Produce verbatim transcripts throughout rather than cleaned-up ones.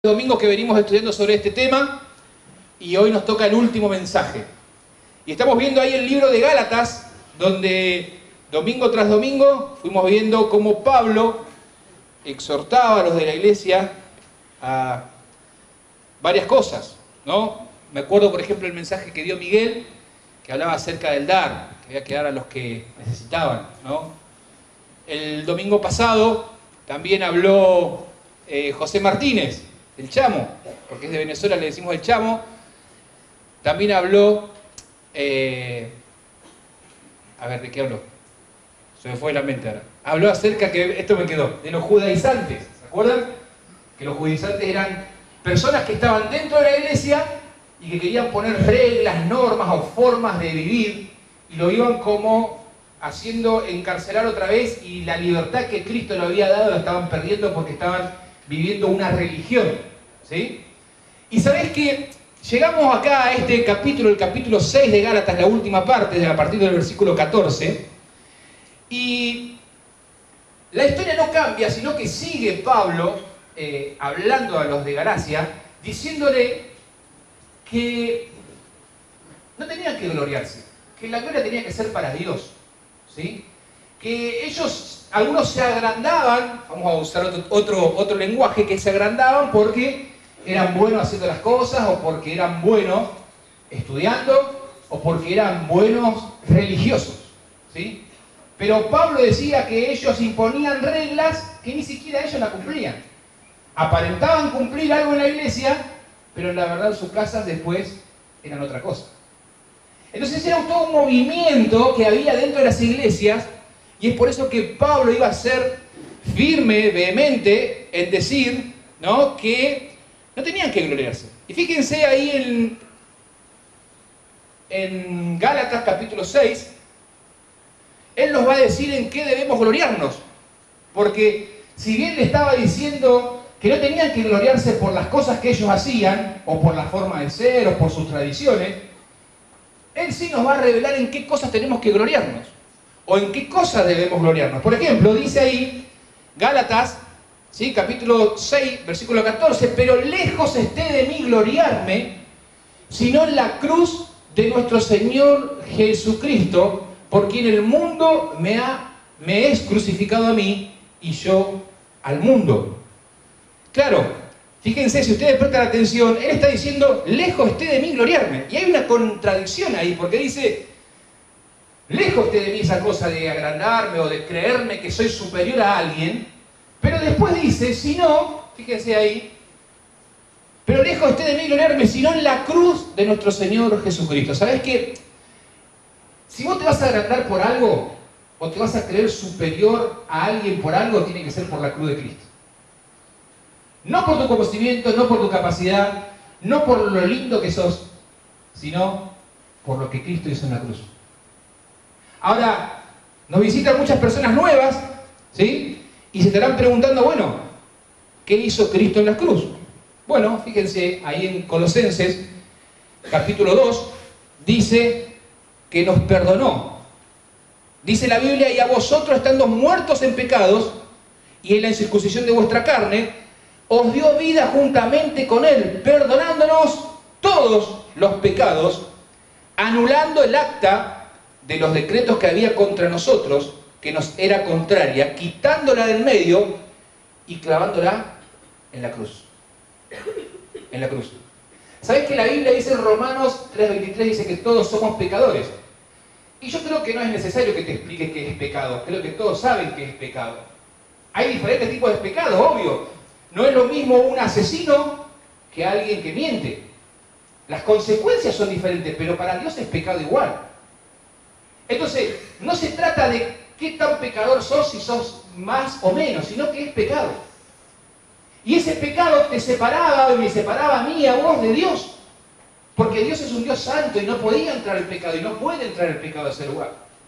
Domingos que venimos estudiando sobre este tema y hoy nos toca el último mensaje. Y estamos viendo ahí el libro de Gálatas, donde domingo tras domingo fuimos viendo cómo Pablo exhortaba a los de la iglesia a varias cosas, ¿no? Me acuerdo, por ejemplo, el mensaje que dio Miguel, que hablaba acerca del dar, que había que dar a los que necesitaban, ¿no? El domingo pasado también habló eh, José Martínez, el Chamo, porque es de Venezuela, le decimos el Chamo. También habló, eh, a ver, ¿de qué habló? Se me fue de la mente ahora. Habló acerca, que esto me quedó, de los judaizantes, ¿se acuerdan? Que los judaizantes eran personas que estaban dentro de la iglesia y que querían poner reglas, normas o formas de vivir y lo iban como haciendo encarcelar otra vez, y la libertad que Cristo le había dado la estaban perdiendo porque estaban viviendo una religión, ¿sí? Y sabés que llegamos acá a este capítulo, el capítulo seis de Gálatas, la última parte, a partir del versículo catorce, y la historia no cambia, sino que sigue Pablo eh, hablando a los de Galacia, diciéndole que no tenían que gloriarse, que la gloria tenía que ser para Dios, ¿sí? Que ellos, algunos se agrandaban, vamos a usar otro, otro, otro lenguaje, que se agrandaban porque eran buenos haciendo las cosas, o porque eran buenos estudiando, o porque eran buenos religiosos, ¿sí? Pero Pablo decía que ellos imponían reglas que ni siquiera ellos la cumplían. Aparentaban cumplir algo en la iglesia, pero en la verdad sus casas después eran otra cosa. Entonces era todo un movimiento que había dentro de las iglesias, y es por eso que Pablo iba a ser firme, vehemente, en decir, ¿no?, que no tenían que gloriarse. Y fíjense ahí en, en Gálatas capítulo seis, él nos va a decir en qué debemos gloriarnos. Porque si bien le estaba diciendo que no tenían que gloriarse por las cosas que ellos hacían, o por la forma de ser, o por sus tradiciones, él sí nos va a revelar en qué cosas tenemos que gloriarnos, o en qué cosas debemos gloriarnos. Por ejemplo, dice ahí, Gálatas, ¿sí?, capítulo seis, versículo catorce, pero lejos esté de mí gloriarme, sino en la cruz de nuestro Señor Jesucristo, por quien el mundo me, ha, me es crucificado a mí, y yo al mundo. Claro, fíjense, si ustedes prestan atención, él está diciendo, lejos esté de mí gloriarme. Y hay una contradicción ahí, porque dice, lejos esté de mí esa cosa de agrandarme o de creerme que soy superior a alguien, pero después dice, si no, fíjense ahí, pero lejos esté de mí gloriarme, sino en la cruz de nuestro Señor Jesucristo. ¿Sabés qué? Si vos te vas a agrandar por algo, o te vas a creer superior a alguien por algo, tiene que ser por la cruz de Cristo. No por tu conocimiento, no por tu capacidad, no por lo lindo que sos, sino por lo que Cristo hizo en la cruz. Ahora, nos visitan muchas personas nuevas, ¿sí? Y se estarán preguntando, bueno, ¿qué hizo Cristo en la cruz? Bueno, fíjense, ahí en Colosenses, capítulo dos, dice que nos perdonó. Dice la Biblia, y a vosotros, estando muertos en pecados, y en la incircuncisión de vuestra carne, os dio vida juntamente con Él, perdonándonos todos los pecados, anulando el acta de los decretos que había contra nosotros, que nos era contraria, quitándola del medio y clavándola en la cruz. En la cruz. ¿Sabés que la Biblia dice en Romanos tres veintitrés, dice que todos somos pecadores? Y yo creo que no es necesario que te explique qué es pecado. Creo que todos saben qué es pecado. Hay diferentes tipos de pecados, obvio. No es lo mismo un asesino que alguien que miente. Las consecuencias son diferentes, pero para Dios es pecado igual. Entonces, no se trata de qué tan pecador sos, si sos más o menos, sino que es pecado. Y ese pecado te separaba, y me separaba a mí y a vos de Dios. Porque Dios es un Dios santo y no podía entrar el pecado, y no puede entrar el pecado a ese lugar.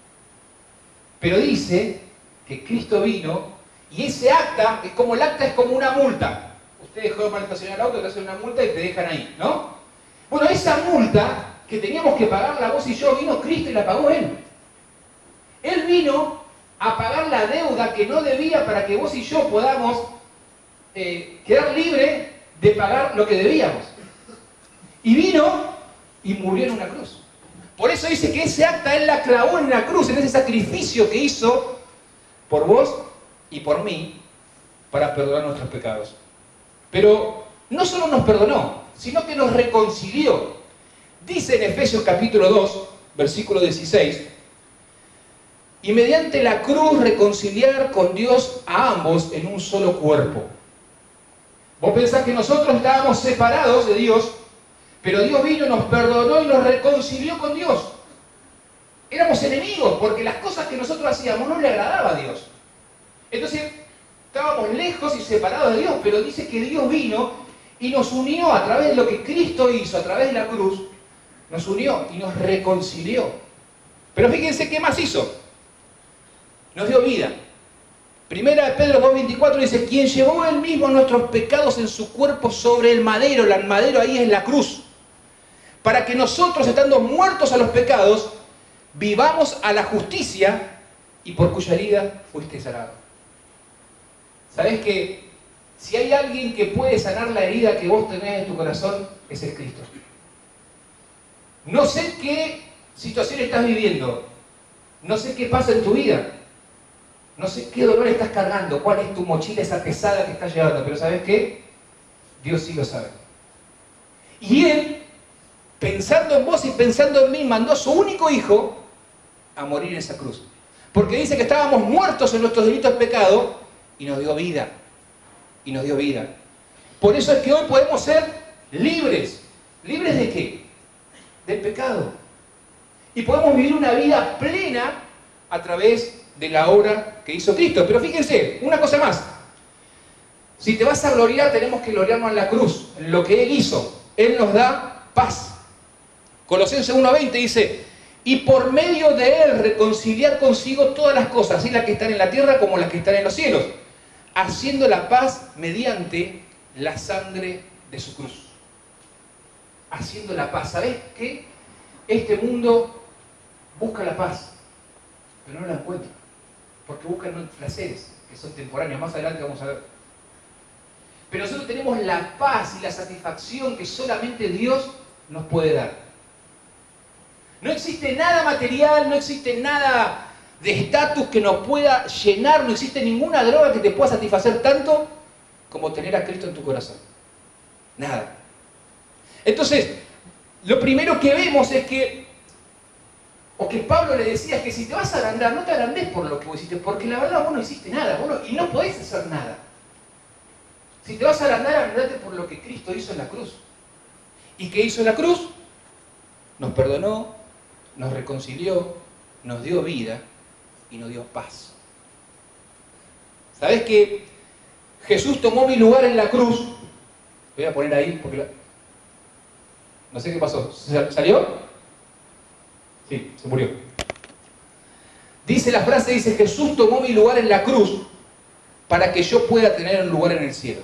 Pero dice que Cristo vino. Y ese acta, es como el acta es como una multa. Usted dejó mal estacionar el auto, te hacen una multa y te dejan ahí, ¿no? Bueno, esa multa que teníamos que pagarla vos y yo, vino Cristo y la pagó Él. Él vino a pagar la deuda que no debía para que vos y yo podamos eh, quedar libres de pagar lo que debíamos. Y vino y murió en una cruz. Por eso dice que ese acta Él la clavó en la cruz, en ese sacrificio que hizo por vos y por mí, para perdonar nuestros pecados. Pero no solo nos perdonó, sino que nos reconcilió. Dice en Efesios capítulo dos, versículo dieciséis, y mediante la cruz reconciliar con Dios a ambos en un solo cuerpo. Vos pensás que nosotros estábamos separados de Dios, pero Dios vino, nos perdonó y nos reconcilió con Dios. Éramos enemigos porque las cosas que nosotros hacíamos no le agradaba a Dios. Entonces estábamos lejos y separados de Dios, pero dice que Dios vino y nos unió a través de lo que Cristo hizo, a través de la cruz, nos unió y nos reconcilió. Pero fíjense qué más hizo. Nos dio vida. Primera de Pedro dos veinticuatro dice, quien llevó él mismo nuestros pecados en su cuerpo sobre el madero, el madero ahí es la cruz, para que nosotros, estando muertos a los pecados, vivamos a la justicia y por cuya herida fuiste sanado. ¿Sabés que si hay alguien que puede sanar la herida que vos tenés en tu corazón, ese es Cristo? No sé qué situación estás viviendo, no sé qué pasa en tu vida, no sé qué dolor estás cargando, cuál es tu mochila esa pesada que estás llevando, pero ¿sabes qué? Dios sí lo sabe. Y Él, pensando en vos y pensando en mí, mandó a su único hijo a morir en esa cruz. Porque dice que estábamos muertos en nuestros delitos de pecado y nos dio vida. Y nos dio vida. Por eso es que hoy podemos ser libres. ¿Libres de qué? Del pecado. Y podemos vivir una vida plena a través de la obra que hizo Cristo. Pero fíjense, una cosa más. Si te vas a gloriar, tenemos que gloriarnos en la cruz, en lo que Él hizo. Él nos da paz. Colosenses uno veinte dice, y por medio de Él reconciliar consigo todas las cosas, así las que están en la tierra como las que están en los cielos, haciendo la paz mediante la sangre de su cruz. Haciendo la paz. ¿Sabés qué? Este mundo busca la paz, pero no la encuentra, porque buscan placeres que son temporáneos. Más adelante vamos a ver. Pero nosotros tenemos la paz y la satisfacción que solamente Dios nos puede dar. No existe nada material, no existe nada de estatus que nos pueda llenar, no existe ninguna droga que te pueda satisfacer tanto como tener a Cristo en tu corazón. Nada. Entonces, lo primero que vemos es que, o que Pablo le decía, es que si te vas a agrandar, no te agrandes por lo que vos hiciste, porque la verdad vos no hiciste nada, vos no, y no podés hacer nada. Si te vas a agrandar, agrandate por lo que Cristo hizo en la cruz. ¿Y qué hizo en la cruz? Nos perdonó, nos reconcilió, nos dio vida y nos dio paz. ¿Sabés que Jesús tomó mi lugar en la cruz? Voy a poner ahí porque la... no sé qué pasó. ¿Salió? Sí, se murió. Dice la frase, dice, Jesús tomó mi lugar en la cruz para que yo pueda tener un lugar en el cielo.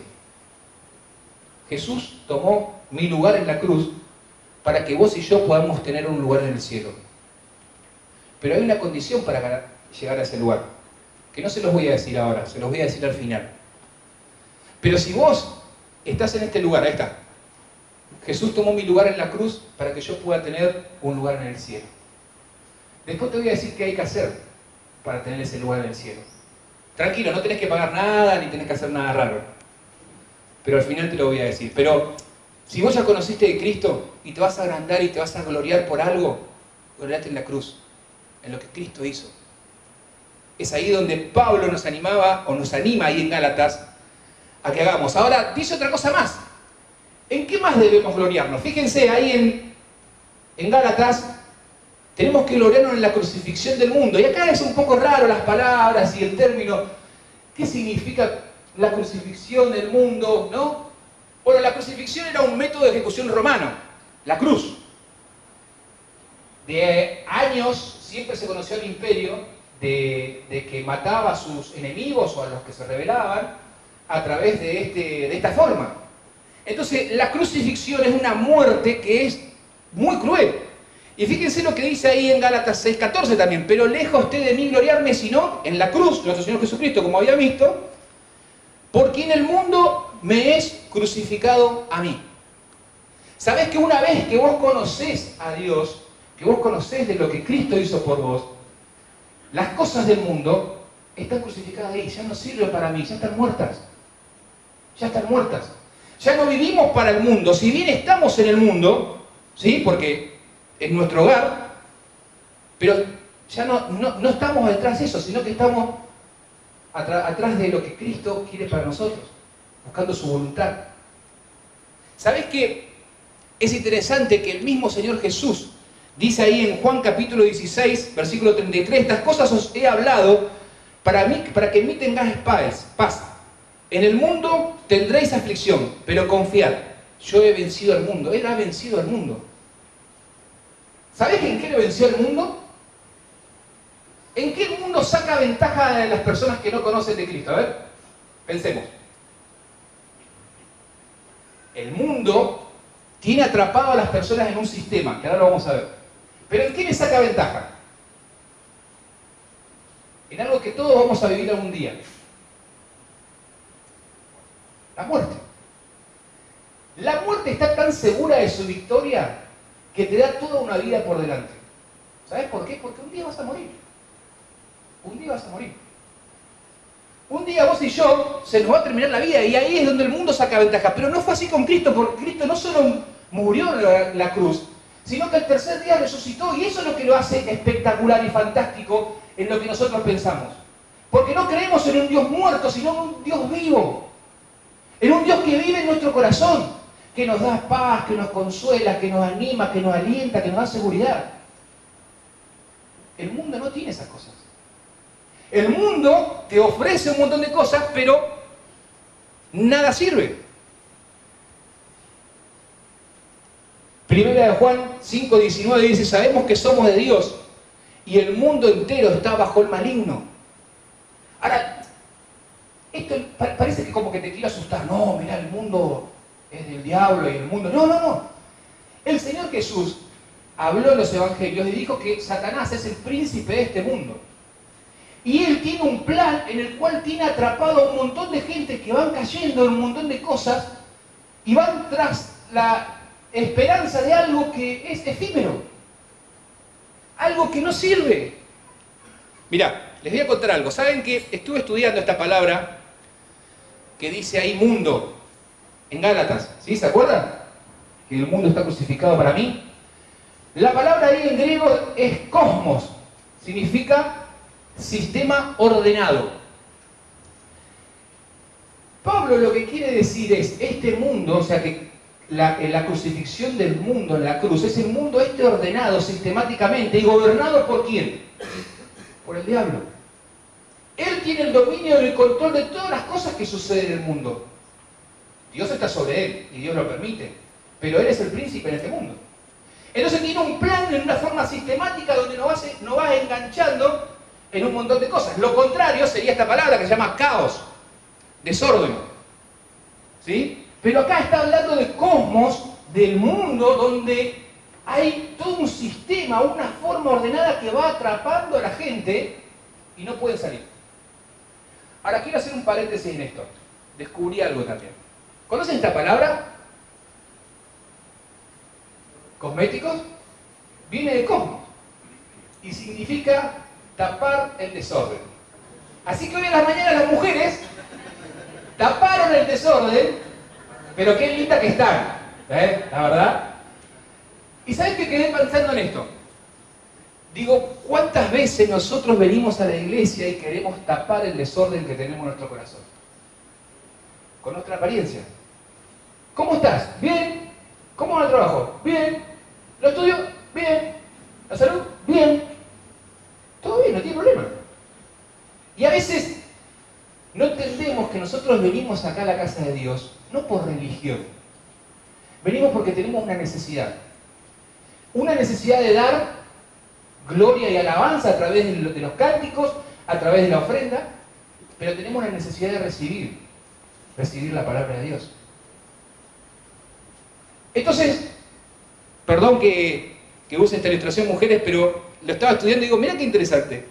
Jesús tomó mi lugar en la cruz para que vos y yo podamos tener un lugar en el cielo. Pero hay una condición para llegar a ese lugar, que no se los voy a decir ahora, se los voy a decir al final. Pero si vos estás en este lugar, ahí está. Jesús tomó mi lugar en la cruz para que yo pueda tener un lugar en el cielo. Después te voy a decir qué hay que hacer para tener ese lugar en el cielo. Tranquilo, no tenés que pagar nada, ni tenés que hacer nada raro. Pero al final te lo voy a decir. Pero si vos ya conociste de Cristo y te vas a agrandar y te vas a gloriar por algo, gloriate en la cruz, en lo que Cristo hizo. Es ahí donde Pablo nos animaba, o nos anima ahí en Gálatas, a que hagamos. Ahora, dice otra cosa más. ¿En qué más debemos gloriarnos? Fíjense, ahí en, en Gálatas, tenemos que gloriarnos en la crucifixión del mundo. Y acá es un poco raro las palabras y el término. ¿Qué significa la crucifixión del mundo? ¿No? Bueno, la crucifixión era un método de ejecución romano, la cruz. De años siempre se conoció el imperio de, de que mataba a sus enemigos o a los que se rebelaban a través de, este, de esta forma. Entonces, la crucifixión es una muerte que es muy cruel. Y fíjense lo que dice ahí en Gálatas seis catorce también. Pero lejos esté de mí gloriarme, sino en la cruz, nuestro Señor Jesucristo, como había visto, porque en el mundo me es crucificado a mí. ¿Sabés que una vez que vos conocés a Dios, que vos conocés de lo que Cristo hizo por vos, las cosas del mundo están crucificadas ahí, ya no sirven para mí, ya están muertas. Ya están muertas. Ya no vivimos para el mundo. Si bien estamos en el mundo, ¿sí? Porque es nuestro hogar, pero ya no, no, no estamos detrás de eso, sino que estamos atrás de lo que Cristo quiere para nosotros, buscando su voluntad. ¿Sabés qué? Es interesante que el mismo Señor Jesús dice ahí en Juan capítulo dieciséis, versículo treinta y tres, estas cosas os he hablado para, mí, para que en mí tengáis paz, paz. En el mundo tendréis aflicción, pero confiad, yo he vencido al mundo. Él ha vencido al mundo. ¿Sabés en qué le venció al mundo? ¿En qué el mundo saca ventaja de las personas que no conocen de Cristo? A ver, pensemos. El mundo tiene atrapado a las personas en un sistema, que ahora lo vamos a ver. ¿Pero en qué le saca ventaja? En algo que todos vamos a vivir algún día. La muerte. La muerte está tan segura de su victoria que te da toda una vida por delante. ¿Sabes por qué? Porque un día vas a morir. Un día vas a morir. Un día vos y yo se nos va a terminar la vida y ahí es donde el mundo saca ventaja. Pero no fue así con Cristo, porque Cristo no solo murió en la, la cruz, sino que el tercer día resucitó, y eso es lo que lo hace espectacular y fantástico en lo que nosotros pensamos. Porque no creemos en un Dios muerto, sino en un Dios vivo. En un Dios que vive en nuestro corazón, que nos da paz, que nos consuela, que nos anima, que nos alienta, que nos da seguridad. El mundo no tiene esas cosas. El mundo te ofrece un montón de cosas, pero nada sirve. Primera de Juan cinco diecinueve dice, sabemos que somos de Dios y el mundo entero está bajo el maligno. Ahora, esto parece que como que te quiere asustar. No, mirá, el mundo es del diablo y el mundo... No, no, no. El Señor Jesús habló en los evangelios y dijo que Satanás es el príncipe de este mundo. Y él tiene un plan en el cual tiene atrapado a un montón de gente que van cayendo en un montón de cosas y van tras la esperanza de algo que es efímero. Algo que no sirve. Mirá, les voy a contar algo. ¿Saben que estuve estudiando esta palabra que dice ahí mundo en Gálatas? ¿Sí? ¿Se acuerdan? Que el mundo está crucificado para mí. La palabra ahí en griego es cosmos. Significa sistema ordenado. Pablo lo que quiere decir es, este mundo, o sea que la, la crucifixión del mundo en la cruz, es el mundo este ordenado sistemáticamente y gobernado por ¿quién? Por el diablo. Él tiene el dominio y el control de todas las cosas que suceden en el mundo. Dios está sobre él y Dios lo permite, pero él es el príncipe en este mundo. Entonces tiene un plan en una forma sistemática donde nos va, nos va enganchando en un montón de cosas. Lo contrario sería esta palabra que se llama caos, desorden. ¿Sí? Pero acá está hablando de cosmos, del mundo, donde hay todo un sistema, una forma ordenada que va atrapando a la gente y no pueden salir. Ahora quiero hacer un paréntesis en esto. Descubrí algo también. ¿Conocen esta palabra? ¿Cosméticos? Viene de cosmos y significa tapar el desorden. Así que hoy en las mañanas las mujeres taparon el desorden, pero qué linda que están, ¿eh? La verdad. ¿Y saben qué quedé pensando en esto? Digo, ¿cuántas veces nosotros venimos a la iglesia y queremos tapar el desorden que tenemos en nuestro corazón? Con nuestra apariencia. ¿Cómo estás? ¿Bien? ¿Cómo va el trabajo? Bien. ¿Lo estudio? Bien. ¿La salud? Bien. Todo bien, no tiene problema. Y a veces no entendemos que nosotros venimos acá a la casa de Dios, no por religión. Venimos porque tenemos una necesidad. Una necesidad de dar gloria y alabanza a través de los cánticos, a través de la ofrenda, pero tenemos la necesidad de recibir, recibir la palabra de Dios. Entonces, perdón que, que use esta ilustración, mujeres, pero lo estaba estudiando y digo, mira qué interesante,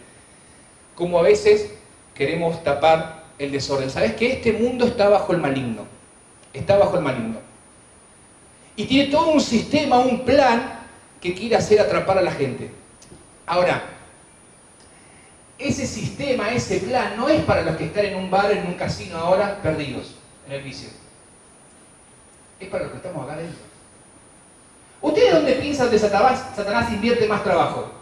como a veces queremos tapar el desorden. ¿Sabes que este mundo está bajo el maligno? está bajo el maligno. Y tiene todo un sistema, un plan que quiere hacer atrapar a la gente. Ahora, ese sistema, ese plan, no es para los que están en un bar, en un casino ahora, perdidos en el vicio. Es para los que estamos acá adentro. ¿Ustedes dónde piensan que Satanás, Satanás invierte más trabajo?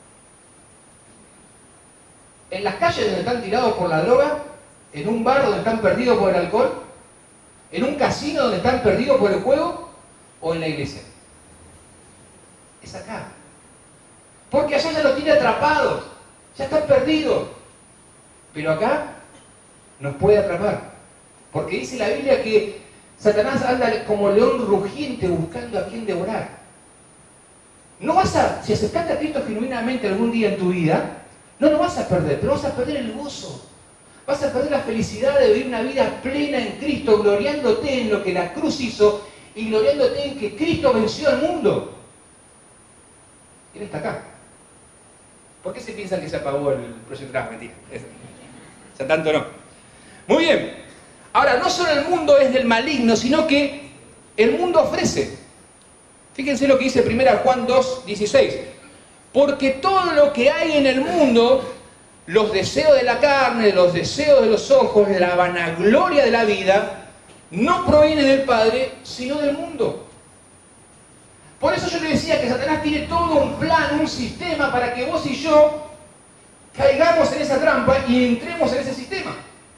¿En las calles donde están tirados por la droga? ¿En un bar donde están perdidos por el alcohol? ¿En un casino donde están perdidos por el juego? ¿O en la iglesia? Es acá. Porque allá ya los tiene atrapados. Ya están perdidos. Pero acá nos puede atrapar. Porque dice la Biblia que Satanás anda como león rugiente buscando a quien devorar. No vas a, si aceptaste a Cristo genuinamente algún día en tu vida, no lo vas a perder, pero vas a perder el gozo. Vas a perder la felicidad de vivir una vida plena en Cristo, gloriándote en lo que la cruz hizo y gloriándote en que Cristo venció al mundo. Él está acá. ¿Por qué se piensan que se apagó el proyecto? Ah, mentira. O sea, tanto no. Muy bien. Ahora, no solo el mundo es del maligno, sino que el mundo ofrece. Fíjense lo que dice primera Juan dos, dieciséis. Porque todo lo que hay en el mundo, los deseos de la carne, los deseos de los ojos, la vanagloria de la vida, no proviene del Padre, sino del mundo. Por eso yo le decía que Satanás tiene todo un plan, un sistema para que vos y yo caigamos en esa trampa y entremos en ese sistema.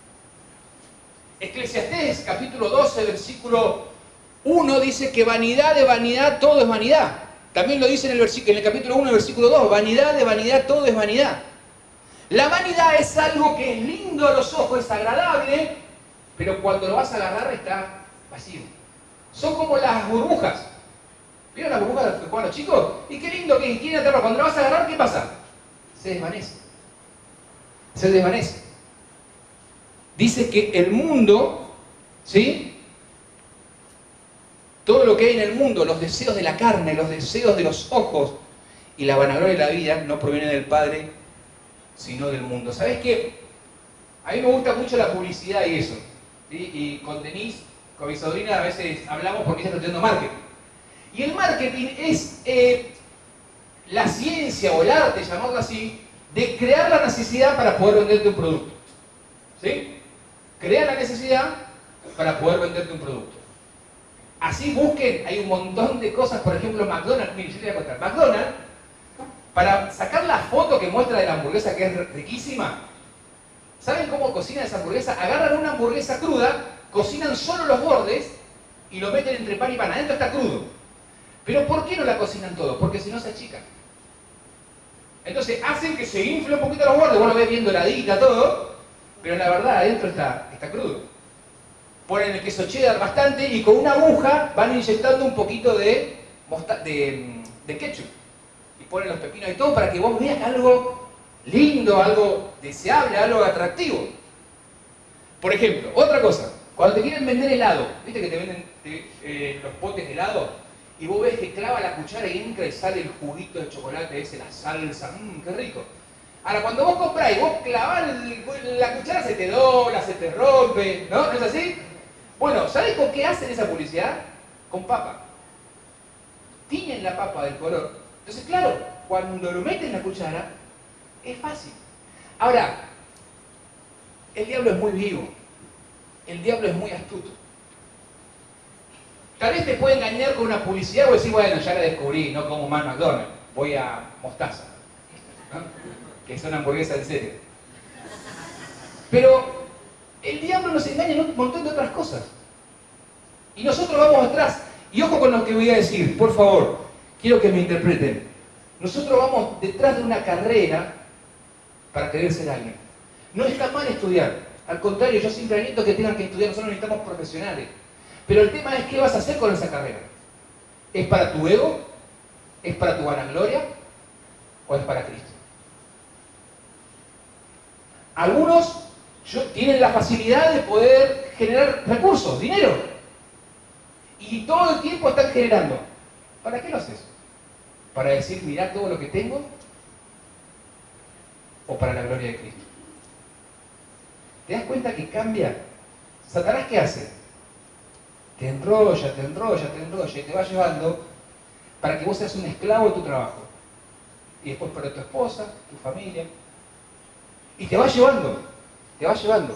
Eclesiastés capítulo doce, versículo uno dice que vanidad de vanidad todo es vanidad. También lo dice en el, en el capítulo uno, versículo dos, vanidad de vanidad todo es vanidad. La vanidad es algo que es lindo a los ojos, es agradable, pero cuando lo vas a agarrar está vacío. Son como las burbujas. ¿Vieron las burbujas que juegan los chicos? Y qué lindo que tiene atrás. Cuando lo vas a agarrar, ¿qué pasa? Se desvanece. Se desvanece. Dice que el mundo, ¿sí? Todo lo que hay en el mundo, los deseos de la carne, los deseos de los ojos y la vanagloria de la vida no provienen del Padre, sino del mundo. ¿Sabés qué? A mí me gusta mucho la publicidad y eso. ¿Sí? Y con Denise, con mi sobrina, a veces hablamos porque ella está estudiando marketing. Y el marketing es eh, la ciencia o el arte, llamarlo así, de crear la necesidad para poder venderte un producto. ¿Sí? Crear la necesidad para poder venderte un producto. Así busquen, hay un montón de cosas, por ejemplo, McDonald's, miren, yo te voy a contar, McDonald's, para sacar la foto que muestra de la hamburguesa que es riquísima, ¿saben cómo cocinan esa hamburguesa? Agarran una hamburguesa cruda, cocinan solo los bordes y lo meten entre pan y pan, adentro está crudo. Pero ¿por qué no la cocinan todo? Porque si no se achica. Entonces hacen que se infle un poquito los bordes, vos lo ves bien doradita todo, pero la verdad adentro está, está crudo. Ponen el queso cheddar bastante y con una aguja van inyectando un poquito de, de, de ketchup. Y ponen los pepinos y todo para que vos veas algo lindo, algo deseable, algo atractivo. Por ejemplo, otra cosa, cuando te quieren vender helado, ¿viste que te venden te, eh, los potes de helado? Y vos ves que clava la cuchara y entra y sale el juguito de chocolate ese, la salsa, mmm, qué rico. Ahora, cuando vos comprás y vos clavás el, la cuchara, se te dobla, se te rompe, ¿no? ¿No es así? Bueno, ¿sabés con qué hacen esa publicidad? Con papa. Tiñen la papa del color. Entonces, claro, cuando lo meten en la cuchara, es fácil. Ahora, el diablo es muy vivo. El diablo es muy astuto. Tal vez te puede engañar con una publicidad o decir, bueno, ya la descubrí, no como más McDonald's, voy a Mostaza, ¿no? Que es una hamburguesa en serio. Pero el diablo nos engaña en un montón de otras cosas. Y nosotros vamos atrás. Y ojo con lo que voy a decir, por favor, quiero que me interpreten. Nosotros vamos detrás de una carrera para querer ser alguien. No está mal estudiar. Al contrario, yo siempre aliento que tengan que estudiar, nosotros necesitamos profesionales. Pero el tema es qué vas a hacer con esa carrera. ¿Es para tu ego? ¿Es para tu vanagloria? ¿O es para Cristo? Algunos tienen la facilidad de poder generar recursos, dinero. Y todo el tiempo están generando. ¿Para qué lo haces? ¿Para decir, mirá todo lo que tengo? ¿O para la gloria de Cristo? ¿Te das cuenta que cambia? ¿Satanás qué hace? Te enrolla, te enrolla, te enrolla y te va llevando para que vos seas un esclavo de tu trabajo. Y después para tu esposa, tu familia. Y te va llevando, te va llevando.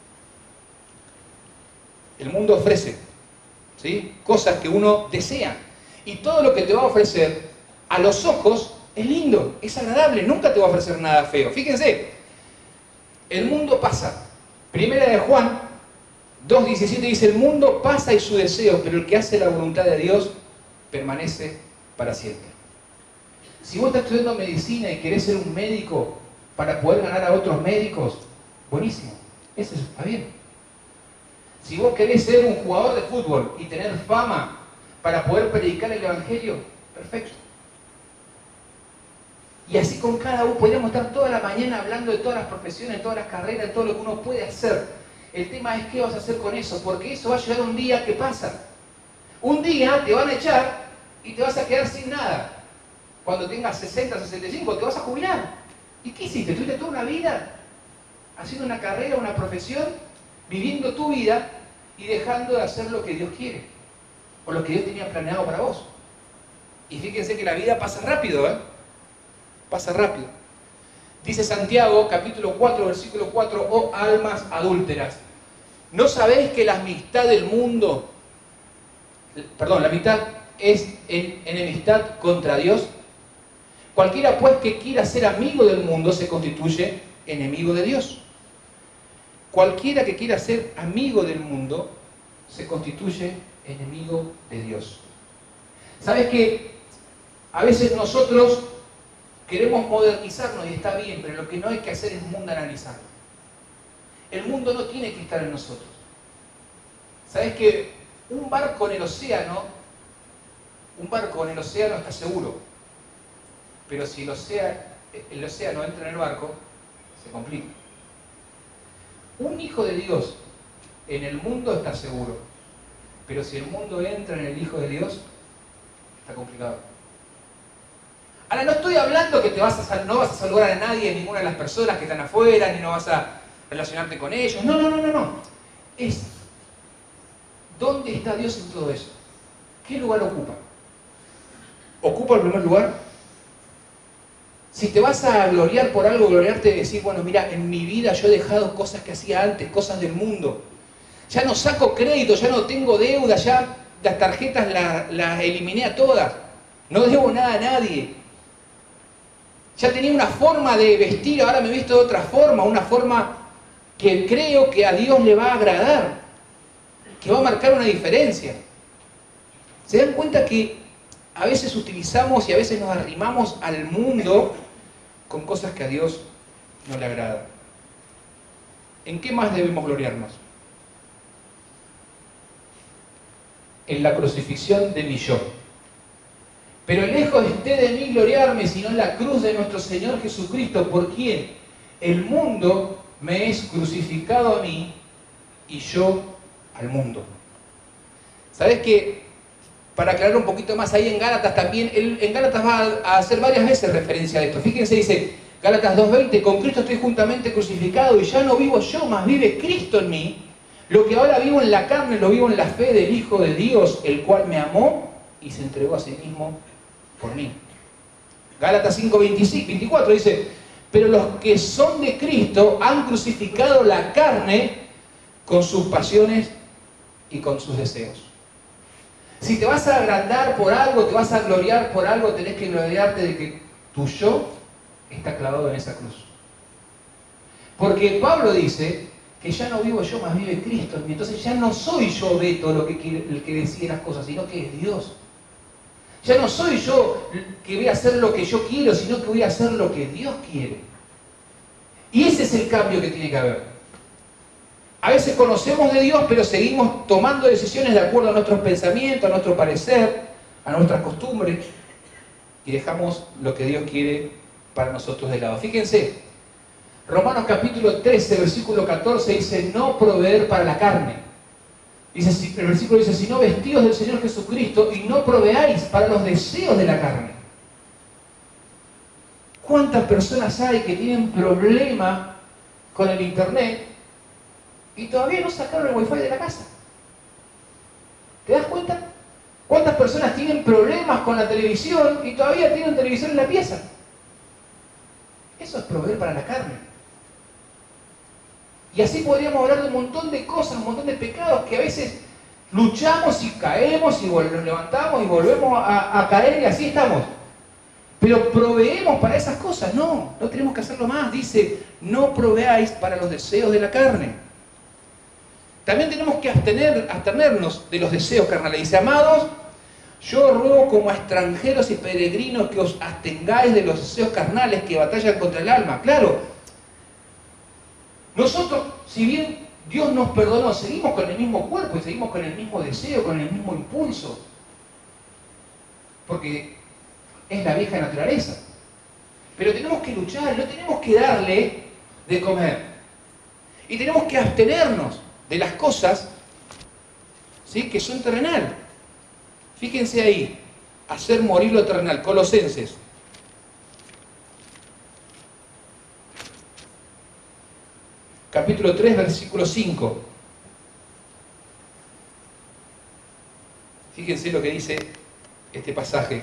El mundo ofrece, ¿sí?, cosas que uno desea. Y todo lo que te va a ofrecer, a los ojos, es lindo, es agradable. Nunca te va a ofrecer nada feo. Fíjense, el mundo pasa. Primera de Juan dos diecisiete dice, el mundo pasa y su deseo, pero el que hace la voluntad de Dios permanece para siempre. Si vos estás estudiando medicina y querés ser un médico para poder ganar a otros médicos, buenísimo, eso está bien. Si vos querés ser un jugador de fútbol y tener fama para poder predicar el Evangelio, perfecto. Y así con cada uno, podríamos estar toda la mañana hablando de todas las profesiones, todas las carreras, de todo lo que uno puede hacer. El tema es qué vas a hacer con eso, porque eso va a llegar un día que pasa. Un día te van a echar y te vas a quedar sin nada. Cuando tengas sesenta, sesenta y cinco, te vas a jubilar. ¿Y qué hiciste? ¿Tuviste toda una vida haciendo una carrera, una profesión, viviendo tu vida y dejando de hacer lo que Dios quiere? O lo que Dios tenía planeado para vos. Y fíjense que la vida pasa rápido, ¿eh? Pasa rápido. Dice Santiago, capítulo cuatro, versículo cuatro, oh almas adúlteras, ¿no sabéis que la amistad del mundo, perdón, la amistad es en enemistad contra Dios? Cualquiera pues que quiera ser amigo del mundo se constituye enemigo de Dios. Cualquiera que quiera ser amigo del mundo se constituye enemigo de Dios. ¿Sabes que a veces nosotros queremos modernizarnos y está bien, pero lo que no hay que hacer es mundanalizarlo? El mundo no tiene que estar en nosotros. ¿Sabes que un barco en el océano, un barco en el océano está seguro? Pero si el océano, el océano entra en el barco, se complica. Un hijo de Dios en el mundo está seguro, pero si el mundo entra en el Hijo de Dios, está complicado. Ahora, no estoy hablando que te vas a, no vas a saludar a nadie, ninguna de las personas que están afuera, ni no vas a relacionarte con ellos. No, no, no, no, no. Es, ¿dónde está Dios en todo eso? ¿Qué lugar ocupa? ¿Ocupa el primer lugar? Si te vas a gloriar por algo, gloriarte de decir, bueno, mira, en mi vida yo he dejado cosas que hacía antes, cosas del mundo. Ya no saco crédito, ya no tengo deuda, ya las tarjetas las, las eliminé a todas. No debo nada a nadie. Ya tenía una forma de vestir, ahora me he visto de otra forma, una forma que creo que a Dios le va a agradar, que va a marcar una diferencia. ¿Se dan cuenta que a veces utilizamos y a veces nos arrimamos al mundo con cosas que a Dios no le agradan? ¿En qué más debemos gloriarnos? En la crucifixión de mi yo. Pero lejos esté de mí gloriarme, sino en la cruz de nuestro Señor Jesucristo, por quien el mundo me es crucificado a mí y yo al mundo. ¿Sabes qué? Para aclarar un poquito más, ahí en Gálatas también, en Gálatas va a hacer varias veces referencia a esto. Fíjense, dice Gálatas dos veinte, con Cristo estoy juntamente crucificado y ya no vivo yo, mas vive Cristo en mí. Lo que ahora vivo en la carne, lo vivo en la fe del Hijo de Dios, el cual me amó y se entregó a sí mismo por mí. Gálatas cinco veinticuatro dice, pero los que son de Cristo han crucificado la carne con sus pasiones y con sus deseos. Si te vas a agrandar por algo, te vas a gloriar por algo, tenés que gloriarte de que tu yo está clavado en esa cruz. Porque Pablo dice que ya no vivo yo, más vive Cristo en mí. Entonces ya no soy yo, Beto, lo que quiere, el que decide las cosas, sino que es Dios. Ya no soy yo que voy a hacer lo que yo quiero, sino que voy a hacer lo que Dios quiere. Y ese es el cambio que tiene que haber. A veces conocemos de Dios, pero seguimos tomando decisiones de acuerdo a nuestros pensamientos, a nuestro parecer, a nuestras costumbres, y dejamos lo que Dios quiere para nosotros de lado. Fíjense, Romanos capítulo trece, versículo catorce dice, no proveer para la carne. Dice, el versículo dice, sino vestidos del Señor Jesucristo y no proveáis para los deseos de la carne. ¿Cuántas personas hay que tienen problema con el internet y todavía no sacaron el wifi de la casa? ¿Te das cuenta? ¿Cuántas personas tienen problemas con la televisión y todavía tienen televisión en la pieza? Eso es proveer para la carne. Y así podríamos hablar de un montón de cosas, un montón de pecados que a veces luchamos y caemos y nos levantamos y volvemos a, a caer y así estamos. Pero proveemos para esas cosas. No, no tenemos que hacerlo más. Dice, no proveáis para los deseos de la carne. También tenemos que abstener, abstenernos de los deseos carnales. Dice, amados, yo ruego como a extranjeros y peregrinos que os abstengáis de los deseos carnales que batallan contra el alma. Claro, nosotros, si bien Dios nos perdonó, seguimos con el mismo cuerpo y seguimos con el mismo deseo, con el mismo impulso. Porque es la vieja naturaleza. Pero tenemos que luchar, no tenemos que darle de comer. Y tenemos que abstenernos de las cosas, ¿sí?, que son terrenal. Fíjense ahí, hacer morir lo terrenal. Colosenses. Capítulo tres, versículo cinco. Fíjense lo que dice este pasaje.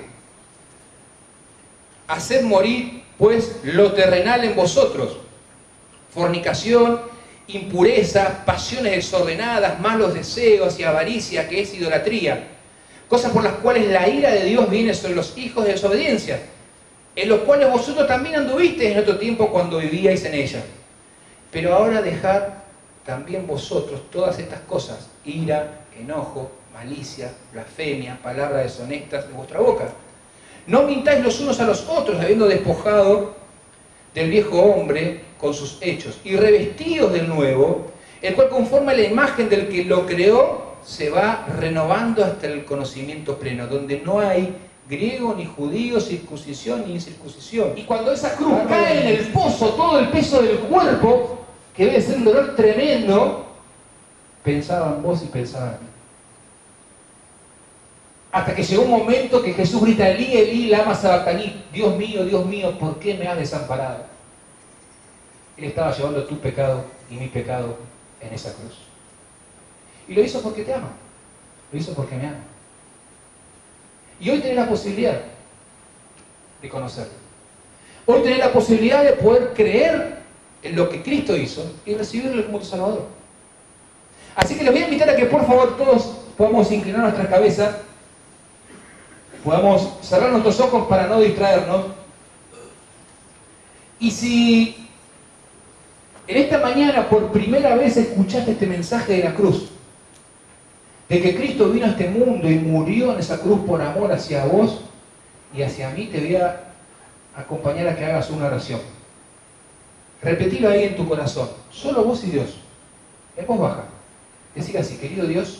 Haced morir, pues, lo terrenal en vosotros. Fornicación, impureza, pasiones desordenadas, malos deseos y avaricia, que es idolatría. Cosas por las cuales la ira de Dios viene sobre los hijos de desobediencia, en los cuales vosotros también anduvisteis en otro tiempo cuando vivíais en ella. Pero ahora dejad también vosotros todas estas cosas, ira, enojo, malicia, blasfemia, palabras deshonestas de vuestra boca. No mintáis los unos a los otros, habiendo despojado del viejo hombre con sus hechos, y revestidos del nuevo, el cual conforme a la imagen del que lo creó, se va renovando hasta el conocimiento pleno, donde no hay griego ni judío, circuncisión ni incircuncisión. Y cuando esa cruz cae en el pozo, todo el peso del cuerpo, que debe ser un dolor tremendo, pensaba en vos y pensaba en mí. Hasta que llegó un momento que Jesús grita, Elí, Elí, lama sabactaní, Dios mío, Dios mío, ¿por qué me has desamparado? Él estaba llevando tu pecado y mi pecado en esa cruz. Y lo hizo porque te ama. Lo hizo porque me ama. Y hoy tenés la posibilidad de conocerlo. Hoy tenés la posibilidad de poder creer en lo que Cristo hizo y recibirlo como tu Salvador. Así que les voy a invitar a que por favor todos podamos inclinar nuestra cabeza, podamos cerrar nuestros ojos para no distraernos. Y si en esta mañana por primera vez escuchaste este mensaje de la cruz, de que Cristo vino a este mundo y murió en esa cruz por amor hacia vos y hacia mí, te voy a acompañar a que hagas una oración. Repetilo ahí en tu corazón, solo vos y Dios, en voz baja. Decir así, querido Dios,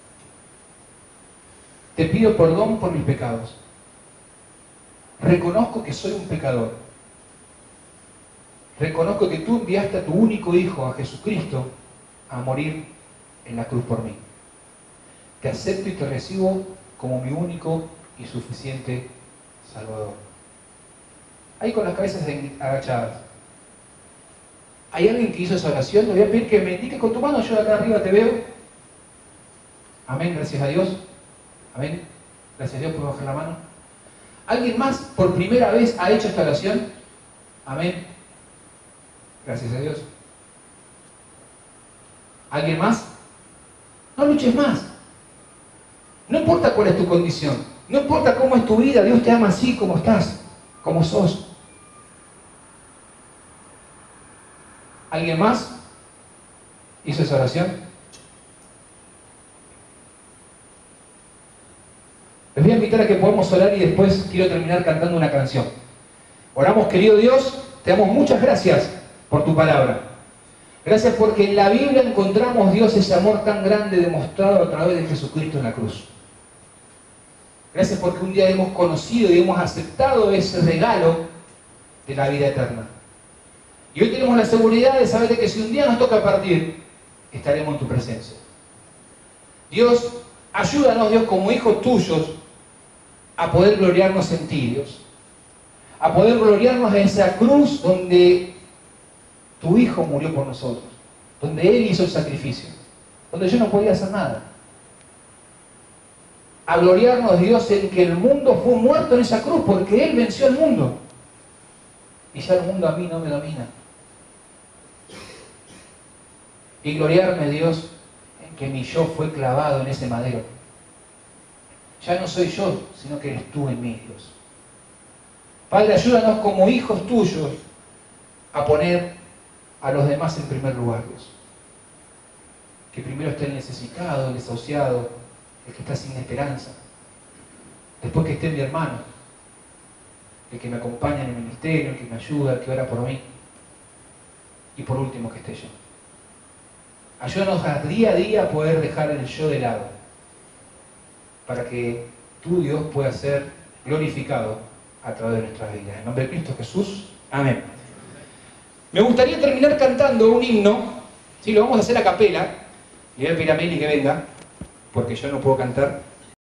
te pido perdón por mis pecados. Reconozco que soy un pecador. Reconozco que tú enviaste a tu único Hijo, a Jesucristo, a morir en la cruz por mí. Te acepto y te recibo como mi único y suficiente Salvador. Ahí con las cabezas agachadas. ¿Hay alguien que hizo esa oración? Le voy a pedir que me indique con tu mano, yo de acá arriba te veo. Amén, gracias a Dios. Amén, gracias a Dios por bajar la mano. ¿Alguien más por primera vez ha hecho esta oración? Amén, gracias a Dios. ¿Alguien más? No luches más. No importa cuál es tu condición, no importa cómo es tu vida, Dios te ama así como estás, como sos. ¿Alguien más hizo esa oración? Les voy a invitar a que podamos orar y después quiero terminar cantando una canción. Oramos, querido Dios, te damos muchas gracias por tu palabra. Gracias porque en la Biblia encontramos, Dios, ese amor tan grande demostrado a través de Jesucristo en la cruz. Gracias porque un día hemos conocido y hemos aceptado ese regalo de la vida eterna. Y hoy tenemos la seguridad de saber de que si un día nos toca partir, estaremos en tu presencia. Dios, ayúdanos, Dios, como hijos tuyos, a poder gloriarnos en ti, Dios. A poder gloriarnos en esa cruz donde tu Hijo murió por nosotros. Donde Él hizo el sacrificio. Donde yo no podía hacer nada. a gloriarnos, Dios, en que el mundo fue muerto en esa cruz, porque Él venció al mundo. Y ya el mundo a mí no me domina. Y gloriarme, Dios, en que mi yo fue clavado en ese madero. Ya no soy yo, sino que eres tú en mí, Dios. Padre, ayúdanos como hijos tuyos a poner a los demás en primer lugar, Dios. Que primero esté el necesitado, el desahuciado, el que está sin esperanza. Después que esté mi hermano, el que me acompaña en el ministerio, el que me ayuda, el que ora por mí. Y por último, que esté yo. Ayúdanos a día a día poder dejar el yo de lado, para que tú, Dios, puedas ser glorificado a través de nuestras vidas. En nombre de Cristo Jesús. Amén. Me gustaría terminar cantando un himno. Sí, lo vamos a hacer a capela. Le voy a pedir a Meli que venga, porque yo no puedo cantar.